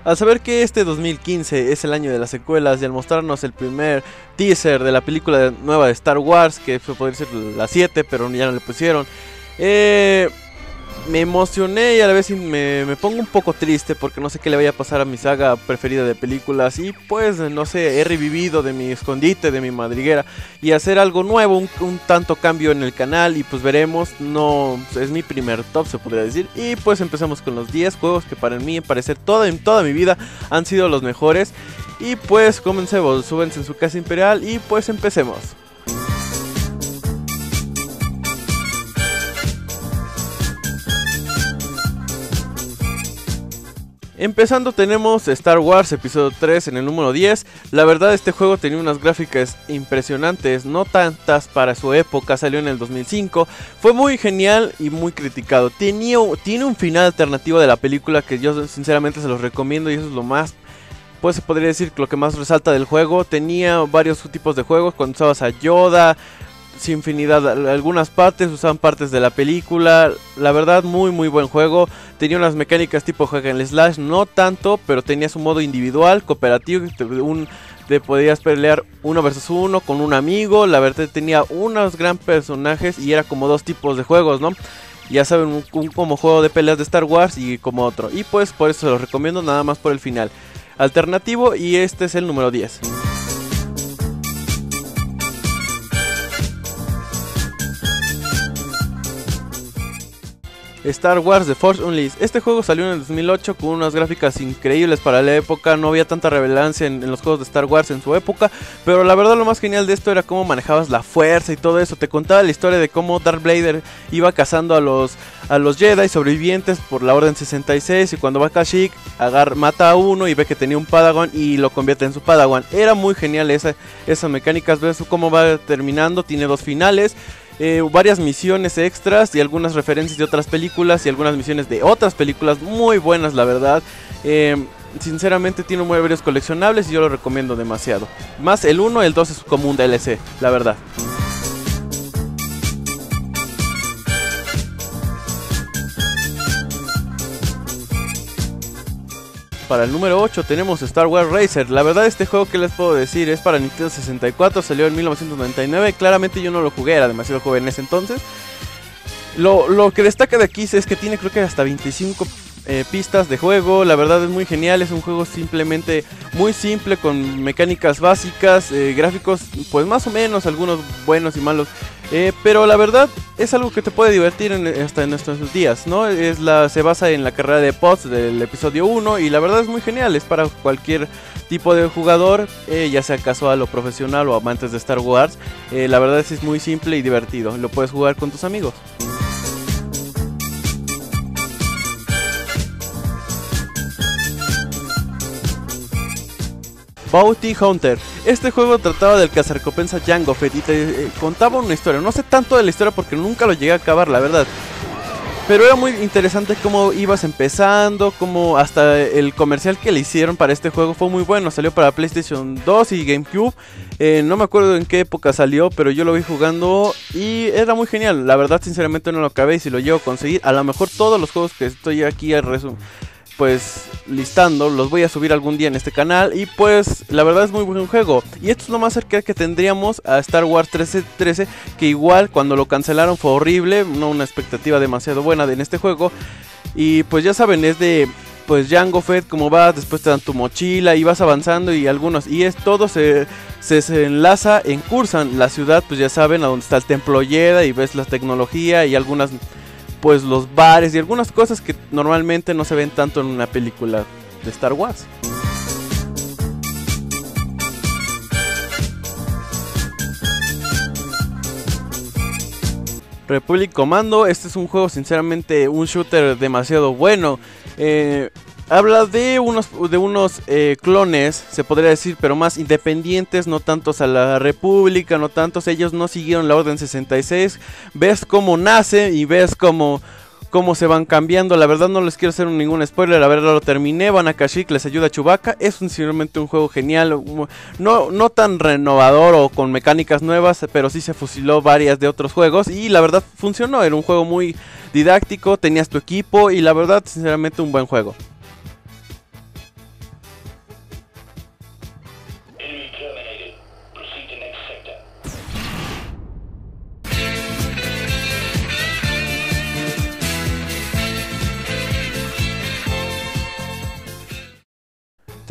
Al saber que este 2015 es el año de las secuelas y al mostrarnos el primer teaser de la película nueva de Star Wars, que podría ser la 7, pero ya no le pusieron, me emocioné y a la vez me pongo un poco triste porque no sé qué le vaya a pasar a mi saga preferida de películas. Y pues no sé, he revivido de mi escondite, de mi madriguera, y hacer algo nuevo, un tanto cambio en el canal. Y pues veremos, no es mi primer top, se podría decir. Y pues empezamos con los 10 juegos que para mí, en parecer, en toda mi vida han sido los mejores. Y pues comencemos, súbense en su casa imperial y pues empecemos. Empezando tenemos Star Wars Episodio 3 en el número 10. La verdad, este juego tenía unas gráficas impresionantes, no tantas para su época, salió en el 2005. Fue muy genial y muy criticado. Tiene un final alternativo de la película que yo sinceramente se los recomiendo, y eso es lo más, pues se podría decir, lo que más resalta del juego. Tenía varios tipos de juegos, cuando usabas a Yoda, infinidad, algunas partes usaban partes de la película. La verdad, muy buen juego. Tenía unas mecánicas tipo hack and slash, no tanto, pero tenía su modo individual, cooperativo, te podías pelear 1 vs 1 con un amigo. La verdad, tenía unos gran personajes y era como dos tipos de juegos, ¿no? Ya saben, un como juego de peleas de Star Wars y como otro. Y pues por eso se los recomiendo, nada más por el final alternativo, y este es el número 10. Star Wars The Force Unleashed. Este juego salió en el 2008 con unas gráficas increíbles para la época. No había tanta relevancia en los juegos de Star Wars en su época, pero la verdad lo más genial de esto era cómo manejabas la fuerza y todo eso. Te contaba la historia de cómo Darth Vader iba cazando a los Jedi sobrevivientes por la Orden 66, y cuando va a Kashyyyk mata a uno y ve que tenía un Padawan y lo convierte en su Padawan. Era muy genial esas mecánicas. Ves cómo va terminando, tiene 2 finales. Varias misiones extras y algunas referencias de otras películas y algunas misiones de otras películas muy buenas, la verdad. Sinceramente tiene varios coleccionables y yo lo recomiendo demasiado. Más el 1, el 2 es como un DLC, la verdad. Para el número 8 tenemos Star Wars Racer. La verdad, este juego, que les puedo decir, es para Nintendo 64, salió en 1999. Claramente yo no lo jugué, era demasiado joven en ese entonces. Lo que destaca de aquí es que tiene, creo que hasta 25 pistas de juego. La verdad es muy genial, es un juego simplemente muy simple, con mecánicas básicas, gráficos pues más o menos, algunos buenos y malos. Pero la verdad es algo que te puede divertir hasta en estos días, ¿no? Se basa en la carrera de pods del episodio 1 y la verdad es muy genial, es para cualquier tipo de jugador, ya sea casual o profesional o amantes de Star Wars. La verdad es muy simple y divertido, lo puedes jugar con tus amigos. Bounty Hunter. Este juego trataba del cazarrecompensa Jango Fett y te contaba una historia. No sé tanto de la historia porque nunca lo llegué a acabar, la verdad. Pero era muy interesante cómo ibas empezando, cómo hasta el comercial que le hicieron para este juego fue muy bueno. Salió para PlayStation 2 y GameCube. No me acuerdo en qué época salió, pero yo lo vi jugando y era muy genial. La verdad, sinceramente no lo acabé, y si lo llego a conseguir, a lo mejor todos los juegos que estoy aquí pues listando, los voy a subir algún día en este canal. Y pues la verdad es muy buen juego. Y esto es lo más cerca que tendríamos a Star Wars 1313, que igual cuando lo cancelaron fue horrible, no una expectativa demasiado buena en este juego. Y pues ya saben, es de pues Jango Fett, como vas, después te dan tu mochila y vas avanzando, y todo se enlaza en Coruscant, la ciudad, pues ya saben, a donde está el templo Jedi, y ves la tecnología y algunas, pues los bares y algunas cosas que normalmente no se ven tanto en una película de Star Wars. Republic Commando. Este es un juego, sinceramente, un shooter demasiado bueno. Habla de unos clones, se podría decir, pero más independientes, no tantos a la República, no tantos, ellos no siguieron la Orden 66. Ves cómo nace y ves cómo se van cambiando. La verdad no les quiero hacer ningún spoiler, la verdad lo terminé. Van a Kashyyyk, les ayuda a Chewbacca. Es sinceramente un juego genial, no tan renovador o con mecánicas nuevas, pero sí se fusiló varias de otros juegos y la verdad funcionó. Era un juego muy didáctico, tenías tu equipo y la verdad sinceramente un buen juego.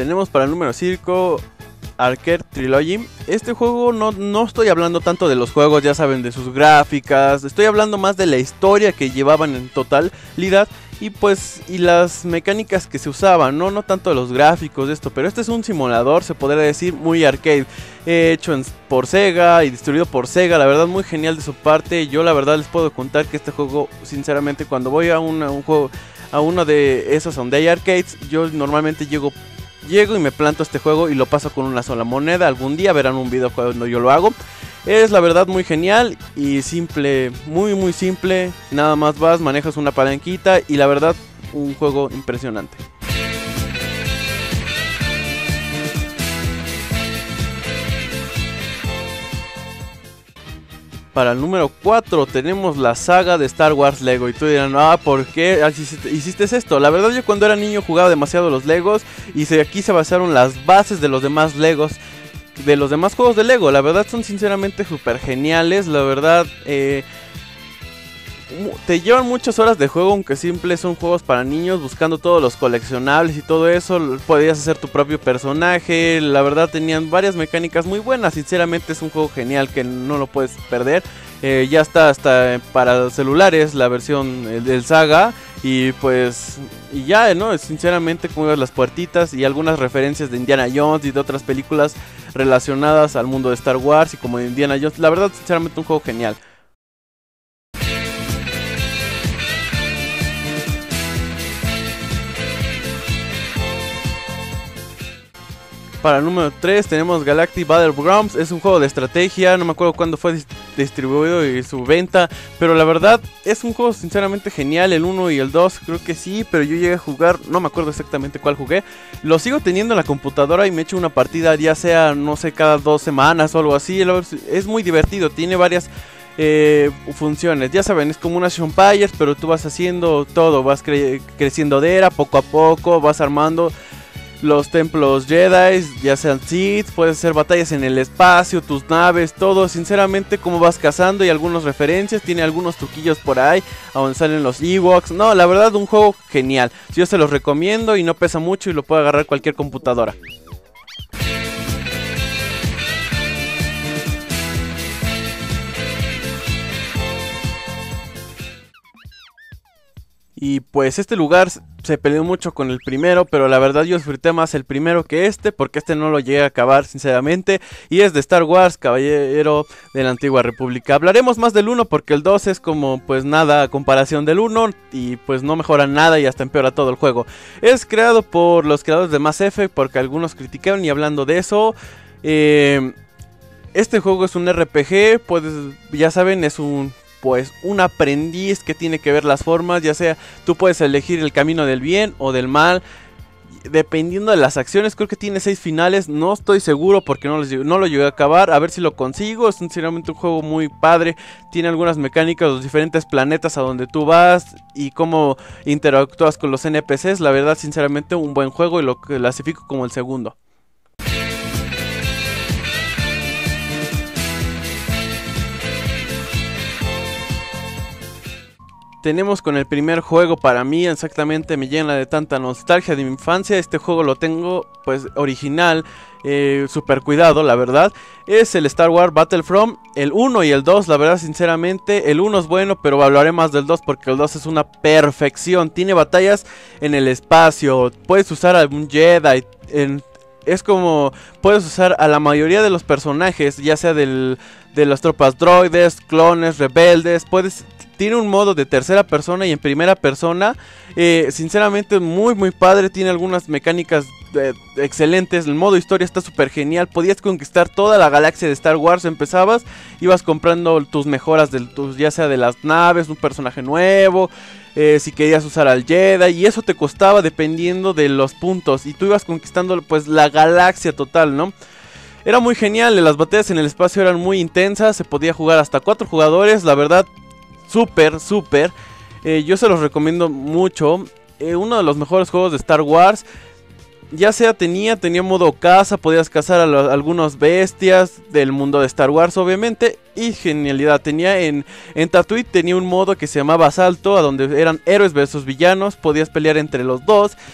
tenemos para el número 5 Arcade Trilogy. Este juego no estoy hablando tanto de los juegos, ya saben, de sus gráficas. Estoy hablando más de la historia que llevaban en totalidad. Y las mecánicas que se usaban, no tanto los gráficos de esto. Pero este es un simulador, se podría decir, muy arcade, hecho por Sega y distribuido por Sega. La verdad, muy genial de su parte. Yo la verdad les puedo contar que este juego, sinceramente, cuando voy a un juego, a uno de esos donde hay arcades, yo normalmente llego y me planto este juego y lo paso con una sola moneda. Algún día verán un video cuando yo lo hago. Es la verdad muy genial y simple, muy simple. Nada más vas, manejas una palanquita y la verdad un juego impresionante. Para el número 4 tenemos la saga de Star Wars Lego. Y tú dirán, ¿por qué hiciste esto? La verdad, yo cuando era niño jugaba demasiado los Legos. Y aquí se basaron las bases de los demás Legos, de los demás juegos de Lego. La verdad son sinceramente súper geniales. La verdad, te llevan muchas horas de juego, aunque simple son juegos para niños, buscando todos los coleccionables y todo eso. Podías hacer tu propio personaje. La verdad tenían varias mecánicas muy buenas. Sinceramente es un juego genial que no lo puedes perder. Ya está hasta para celulares la versión del Saga. Y pues, y ya, ¿no? Sinceramente, como ves las puertitas y algunas referencias de Indiana Jones y de otras películas relacionadas al mundo de Star Wars y como de Indiana Jones. La verdad, sinceramente, un juego genial. Para el número 3 tenemos Galactic Battlegrounds. Es un juego de estrategia, no me acuerdo cuándo fue distribuido y su venta, pero la verdad es un juego sinceramente genial. El 1 y el 2 creo que sí, pero yo llegué a jugar, no me acuerdo exactamente cuál jugué. Lo sigo teniendo en la computadora y me echo una partida ya sea, no sé, cada 2 semanas o algo así. Es muy divertido, tiene varias funciones, ya saben, es como una Age of Empires, pero tú vas haciendo todo, vas creciendo de era poco a poco, vas armando los templos Jedi, ya sean Sith, puedes hacer batallas en el espacio, tus naves, todo. Sinceramente, como vas cazando y algunas referencias, tiene algunos truquillos por ahí, a donde salen los Ewoks. No, la verdad, un juego genial. Yo se los recomiendo y no pesa mucho y lo puede agarrar cualquier computadora. Y pues este lugar se peleó mucho con el primero, pero la verdad yo disfruté más el primero que este, porque este no lo llegué a acabar sinceramente. Y es de Star Wars, Caballero de la Antigua República. Hablaremos más del 1 porque el 2 es como pues nada a comparación del 1 y pues no mejora nada y hasta empeora todo el juego. Es creado por los creadores de Mass Effect, porque algunos criticaron, y hablando de eso, este juego es un RPG, pues ya saben, es un aprendiz que tiene que ver las formas, ya sea tú puedes elegir el camino del bien o del mal, dependiendo de las acciones. Creo que tiene 6 finales, no estoy seguro porque no lo llegué a acabar, a ver si lo consigo. Es sinceramente un juego muy padre, tiene algunas mecánicas, los diferentes planetas a donde tú vas y cómo interactúas con los NPCs. La verdad, sinceramente, un buen juego y lo clasifico como el segundo. Tenemos con el primer juego, para mí exactamente me llena de tanta nostalgia de mi infancia. Este juego lo tengo pues original, super cuidado, la verdad. Es el Star Wars Battlefront, el 1 y el 2, la verdad sinceramente. El 1 es bueno, pero hablaré más del 2 porque el 2 es una perfección. Tiene batallas en el espacio, puedes usar a un Jedi, es como puedes usar a la mayoría de los personajes, ya sea de las tropas droides, clones, rebeldes. Tiene un modo de tercera persona y en primera persona. Sinceramente muy padre. Tiene algunas mecánicas excelentes. El modo historia está súper genial. Podías conquistar toda la galaxia de Star Wars. Empezabas, ibas comprando tus mejoras ya sea de las naves, un personaje nuevo, si querías usar al Jedi, y eso te costaba dependiendo de los puntos, y tú ibas conquistando pues la galaxia total, ¿no? Era muy genial. Las batallas en el espacio eran muy intensas. Se podía jugar hasta 4 jugadores. La verdad, súper. Yo se los recomiendo mucho. Uno de los mejores juegos de Star Wars. Ya sea tenía modo caza, podías cazar a algunas bestias del mundo de Star Wars, obviamente. Y genialidad, tenía en Tatooine tenía un modo que se llamaba Asalto, a donde eran héroes versus villanos, podías pelear entre los dos.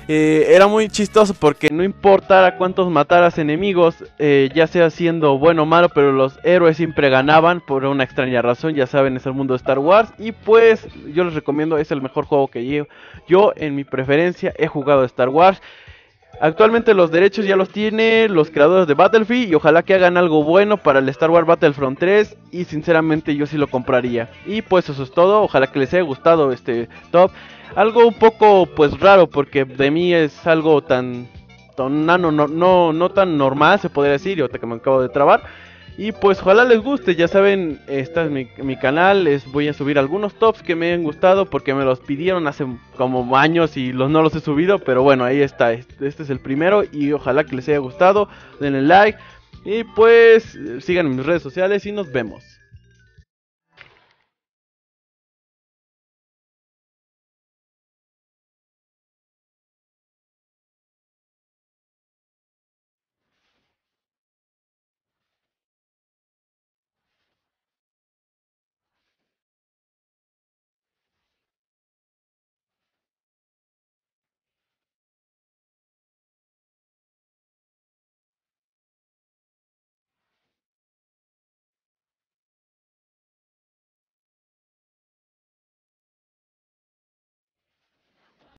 Era muy chistoso porque no importara cuántos mataras enemigos, ya sea siendo bueno o malo, pero los héroes siempre ganaban por una extraña razón. Ya saben, es el mundo de Star Wars. Y pues yo les recomiendo, es el mejor juego que yo en mi preferencia he jugado de Star Wars. Actualmente los derechos ya los tiene los creadores de Battlefield y ojalá que hagan algo bueno para el Star Wars Battlefront 3 y sinceramente yo sí lo compraría. Y pues eso es todo, ojalá que les haya gustado este top. Algo un poco pues raro porque de mí es algo tan nano, no tan normal se podría decir, y ahorita que me acabo de trabar. Y pues ojalá les guste, ya saben, este es mi canal, voy a subir algunos tops que me han gustado porque me los pidieron hace como años y no los he subido, pero bueno, ahí está, este es el primero y ojalá que les haya gustado, denle like y pues sigan en mis redes sociales y nos vemos.